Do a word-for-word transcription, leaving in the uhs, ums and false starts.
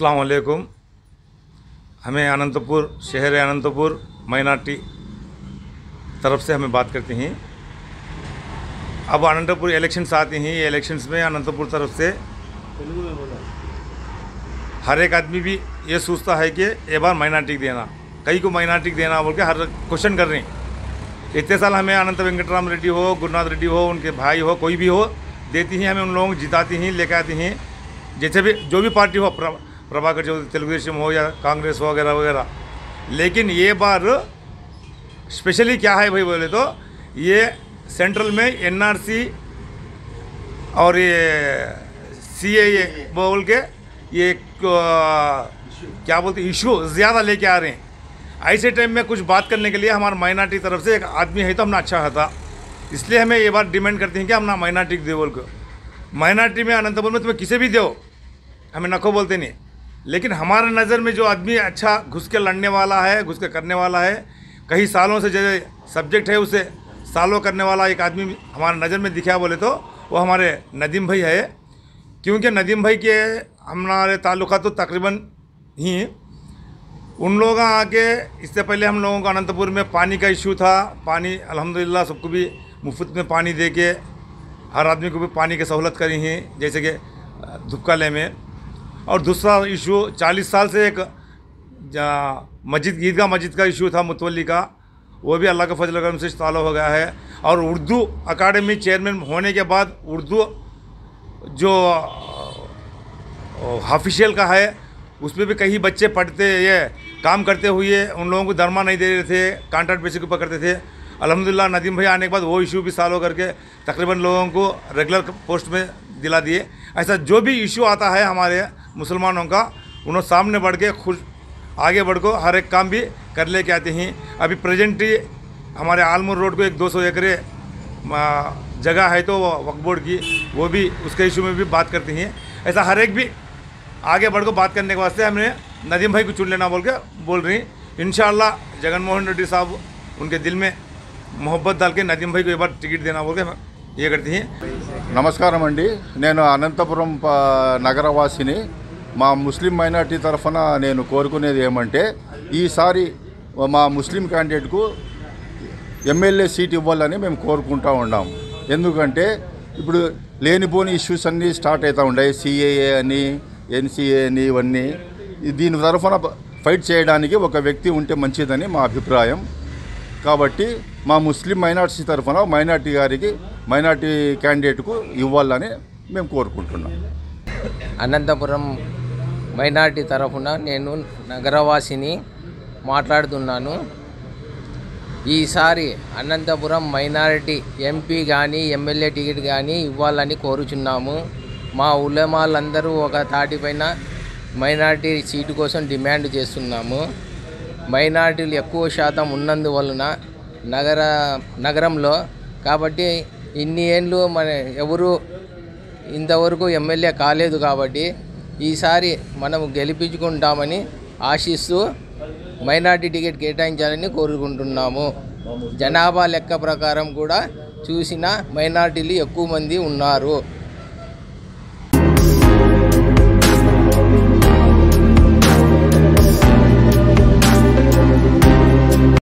अस्सलाम वालेकुम। हमें अनंतपुर शहर अनंतपुर माइनॉरिटी तरफ से हमें बात करते हैं। अब अनंतपुर इलेक्शंस आते हैं। ये इलेक्शंस में अनंतपुर तरफ से हर एक आदमी भी ये सोचता है कि ये बार माइनॉरिटी देना, कई को माइनॉरिटी देना बोल के हर क्वेश्चन कर रहे हैं। इतने साल हमें अनंत वेंकटराम रेड्डी हो, गुरुनाथ रेड्डी हो, उनके भाई हो, कोई भी हो देती हैं, हमें उन लोगों को जिताती हैं, लेकर आती हैं। जैसे भी जो भी पार्टी हो, प्रभाकर चौधरी तेलुगु देशम हो या कांग्रेस वगैरह वगैरह। लेकिन ये बार स्पेशली क्या है भाई बोले तो, ये सेंट्रल में एनआरसी और ये सीएए बोल के ये क्या बोलते इशू ज़्यादा लेके आ रहे हैं। ऐसे टाइम में कुछ बात करने के लिए हमारा माइनॉरिटी तरफ से एक आदमी है तो हमने अच्छा था, इसलिए हमें ये बात डिमांड करते हैं कि हम ना माइनॉरिटी दे बोल को। माइनॉरिटी में अनंतपुर में तुम्हें किसे भी दो, हमें नको बोलते नहीं, लेकिन हमारे नज़र में जो आदमी अच्छा घुस के लड़ने वाला है, घुस के करने वाला है, कई सालों से जो सब्जेक्ट है उसे सालों करने वाला एक आदमी हमारे नज़र में दिखा बोले तो वो हमारे नदीम भाई है। क्योंकि नदीम भाई के हमारे ताल्लुका तो तकरीबन ही उन लोग आके, इससे पहले हम लोगों का अनंतपुर में पानी का इशू था। पानी अल्हम्दुलिल्लाह सबको भी मुफ्त में पानी दे के हर आदमी को भी पानी की सहूलत करी है, जैसे कि धुपकाले में। और दूसरा इशू चालीस साल से एक मस्जिद ईदगाह मस्जिद का इशू था मुतवल्ली का, वो भी अल्लाह के फजल करम से चालू हो गया है। और उर्दू अकाडमी चेयरमैन होने के बाद उर्दू जो ऑफिशियल का है उसमें भी कई बच्चे पढ़ते ये काम करते हुए उन लोगों को दरमा नहीं दे रहे थे, कॉन्ट्रैक्ट बेसिस के ऊपर करते थे। अल्हम्दुलिल्लाह नदीम भाई आने के बाद वो इशू भी सॉल्व करके तकरीबन लोगों को रेगुलर पोस्ट में दिला दिए। ऐसा जो भी इशू आता है हमारे मुसलमानों का, उन्होंने सामने बढ़ के खुश आगे बढ़ को हर एक काम भी कर लेके आते हैं। अभी प्रेजेंट ही हमारे आलमूर रोड को एक दो सौ एकड़ जगह है तो वक्फ बोर्ड की, वो भी उसके इशू में भी बात करते हैं। ऐसा हर एक भी आगे बढ़ को बात करने के वास्ते हमने नदीम भाई को चुन लेना बोल के बोल रही। इंशाअल्लाह जगनमोहन रेड्डी साहब उनके दिल में मोहब्बत डाल के नदीम भाई को एक बार टिकट देना बोल के ये करती हैं। నమస్కారం అండి, నేను అనంతపురం నగరవాసిని. మా ముస్లిం మైనార్టీ తరఫున నేను కోరుకునేది ఏమంటే, ఈసారి మా ముస్లిం క్యాండిడేట్కు ఎమ్మెల్యే సీట్ ఇవ్వాలని మేము కోరుకుంటూ ఉన్నాం. ఎందుకంటే ఇప్పుడు లేనిపోని ఇష్యూస్ అన్నీ స్టార్ట్ అవుతూ ఉన్నాయి, సిఏఏ అని ఎన్సీఏ అని ఇవన్నీ. దీని తరఫున ఫైట్ చేయడానికి ఒక వ్యక్తి ఉంటే మంచిదని మా అభిప్రాయం. కాబట్టి మా ముస్లిం మైనార్టీ తరఫున మైనార్టీ గారికి మైనార్టీ క్యాండిడేట్కు ఇవ్వాలని మేము కోరుకుంటున్నాం. అనంతపురం మైనార్టీ తరఫున నేను నగరవాసిని మాట్లాడుతున్నాను. ఈసారి అనంతపురం మైనారిటీ ఎంపీ కానీ ఎమ్మెల్యే టికెట్ కానీ ఇవ్వాలని కోరుచున్నాము. మా ఉలమాలందరూ ఒక తాటిపైన మైనారిటీ సీటు కోసం డిమాండ్ చేస్తున్నాము. మైనారిటీలు ఎక్కువ శాతం ఉన్నందువలన నగర నగరంలో కాబట్టి ఇన్ని ఏళ్ళు మన ఎవరు ఇంతవరకు ఎమ్మెల్యే కాలేదు, కాబట్టి ఈసారి మనం గెలిపించుకుంటామని ఆశిస్తూ మైనారిటీ టికెట్ కేటాయించాలని కోరుకుంటున్నాము. జనాభా లెక్క ప్రకారం కూడా చూసిన మైనారిటీలు ఎక్కువ మంది ఉన్నారు.